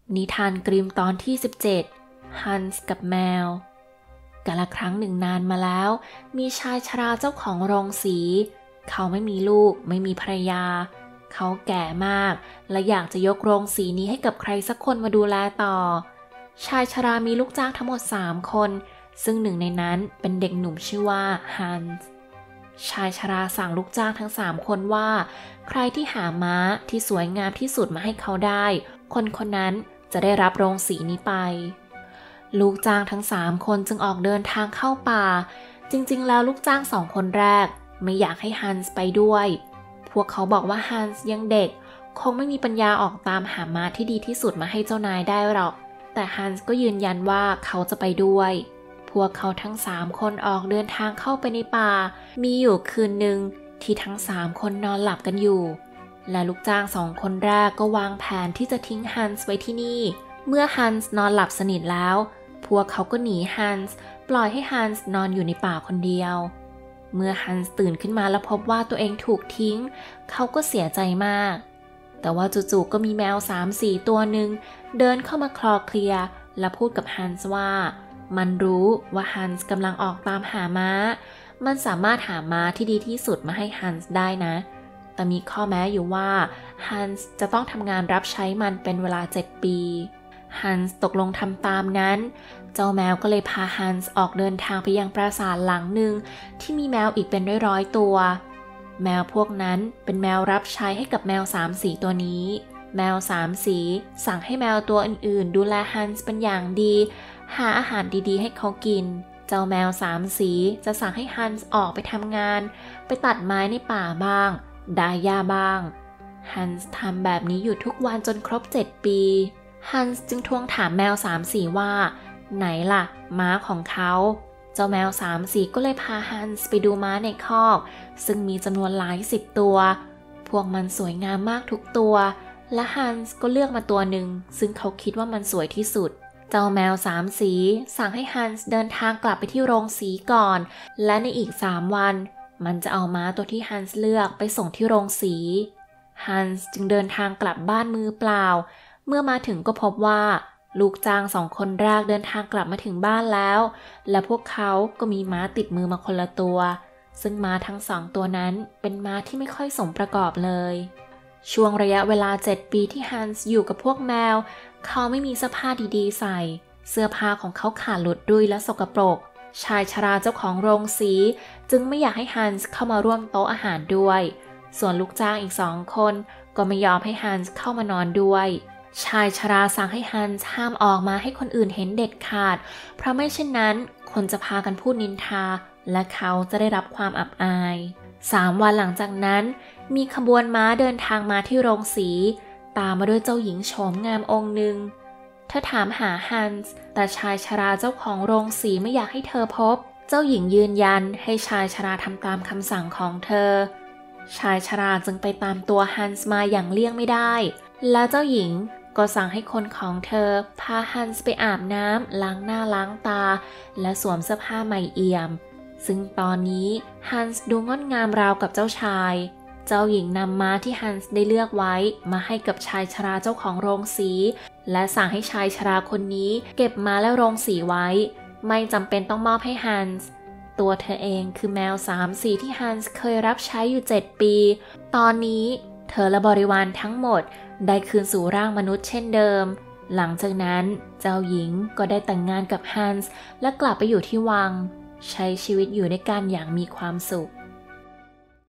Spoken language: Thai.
นิทานกริมตอนที่17ฮันส์กับแมวกาลครั้งหนึ่งนานมาแล้วมีชายชราเจ้าของโรงสีเขาไม่มีลูกไม่มีภรรยาเขาแก่มากและอยากจะยกโรงสีนี้ให้กับใครสักคนมาดูแลต่อชายชรามีลูกจ้างทั้งหมด3 คนซึ่งหนึ่งในนั้นเป็นเด็กหนุ่มชื่อว่าฮันส์ชายชราสั่งลูกจ้างทั้ง3 คนว่าใครที่หาม้าที่สวยงามที่สุดมาให้เขาได้คนคนนั้นจะได้รับโรงสีนี้ไปลูกจ้างทั้ง3 คนจึงออกเดินทางเข้าป่าจริงๆแล้วลูกจ้าง2 คนแรกไม่อยากให้ฮันส์ไปด้วยพวกเขาบอกว่าฮันส์ยังเด็กคงไม่มีปัญญาออกตามหาม้าที่ดีที่สุดมาให้เจ้านายได้หรอกแต่ฮันส์ก็ยืนยันว่าเขาจะไปด้วยพวกเขาทั้ง3 คนออกเดินทางเข้าไปในป่ามีอยู่คืนหนึ่งที่ทั้ง3 คนนอนหลับกันอยู่และลูกจ้าง2 คนแรกก็วางแผนที่จะทิ้งฮันส์ไว้ที่นี่เมื่อฮันส์นอนหลับสนิทแล้วพวกเขาก็หนีฮันส์ปล่อยให้ฮันส์นอนอยู่ในป่าคนเดียวเมื่อฮันส์ตื่นขึ้นมาแล้วพบว่าตัวเองถูกทิ้งเขาก็เสียใจมากแต่ว่าจู่ๆก็มีแมว 3-4 ตัวหนึ่งเดินเข้ามาคลอเคลียร์และพูดกับฮันส์ว่ามันรู้ว่าฮันส์กำลังออกตามหาม้ามันสามารถหาม้าที่ดีที่สุดมาให้ฮันส์ได้นะแต่มีข้อแม้อยู่ว่าฮันส์จะต้องทำงานรับใช้มันเป็นเวลา7 ปีฮันส์ตกลงทำตามนั้นเจ้าแมวก็เลยพาฮันส์ออกเดินทางไปยังปราสาทหลังหนึ่งที่มีแมวอีกเป็นร้อยๆตัวแมวพวกนั้นเป็นแมวรับใช้ให้กับแมว3 สีตัวนี้แมว3 สีสั่งให้แมวตัวอื่นๆดูแลฮันส์เป็นอย่างดีหาอาหารดีๆให้เขากินเจ้าแมว3 สีจะสั่งให้ฮันส์ออกไปทำงานไปตัดไม้ในป่าบ้างดายหญ้าบ้างฮันส์ทำแบบนี้อยู่ทุกวันจนครบ7 ปีฮันส์จึงทวงถามแมว3 สีว่าไหนล่ะม้าของเขาเจ้าแมว3 สีก็เลยพาฮันส์ไปดูม้าในคอกซึ่งมีจำนวนหลาย10 ตัวพวกมันสวยงามมากทุกตัวและฮันส์ก็เลือกมาตัวหนึ่งซึ่งเขาคิดว่ามันสวยที่สุดเจ้าแมว3 สีสั่งให้ฮันส์เดินทางกลับไปที่โรงสีก่อนและในอีก3 วันมันจะเอาม้าตัวที่ฮันส์เลือกไปส่งที่โรงสีฮันส์จึงเดินทางกลับบ้านมือเปล่าเมื่อมาถึงก็พบว่าลูกจ้าง2 คนแรกเดินทางกลับมาถึงบ้านแล้วและพวกเขาก็มีม้าติดมือมาคนละตัวซึ่งม้าทั้ง2 ตัวนั้นเป็นม้าที่ไม่ค่อยสมประกอบเลยช่วงระยะเวลา7 ปีที่ฮันส์อยู่กับพวกแมวเขาไม่มีเสื้อผ้าดีๆใส่เสื้อผ้าของเขาขาดหลุดรุ่ยและสกปรกชายชราเจ้าของโรงสีจึงไม่อยากให้ฮันส์เข้ามาร่วมโต๊ะอาหารด้วยส่วนลูกจ้างอีก2 คนก็ไม่ยอมให้ฮันส์เข้ามานอนด้วยชายชราสั่งให้ฮันส์ห้ามออกมาให้คนอื่นเห็นเด็ดขาดเพราะไม่เช่นนั้นคนจะพากันพูดนินทาและเขาจะได้รับความอับอาย3 วันหลังจากนั้นมีขบวนม้าเดินทางมาที่โรงสีตามมาด้วยเจ้าหญิงโฉมงามองค์หนึ่งเธอถามหาฮันส์แต่ชายชราเจ้าของโรงสีไม่อยากให้เธอพบเจ้าหญิงยืนยันให้ชายชราทำตามคำสั่งของเธอชายชราจึงไปตามตัวฮันส์มาอย่างเลี่ยงไม่ได้และเจ้าหญิงก็สั่งให้คนของเธอพาฮันส์ไปอาบน้ำล้างหน้าล้างตาและสวมเสื้อผ้าใหม่เอี่ยมซึ่งตอนนี้ฮันส์ดูงดงามราวกับเจ้าชายเจ้าหญิงนำม้าที่ฮันส์ได้เลือกไว้มาให้กับชายชราเจ้าของโรงสีและสั่งให้ชายชราคนนี้เก็บม้าและโรงสีไว้ไม่จำเป็นต้องมอบให้ฮันส์ตัวเธอเองคือแมว3 สีที่ฮันส์เคยรับใช้อยู่7 ปีตอนนี้เธอและบริวารทั้งหมดได้คืนสู่ร่างมนุษย์เช่นเดิมหลังจากนั้นเจ้าหญิงก็ได้แต่งงานกับฮันส์และกลับไปอยู่ที่วังใช้ชีวิตอยู่ด้วยกันอย่างมีความสุข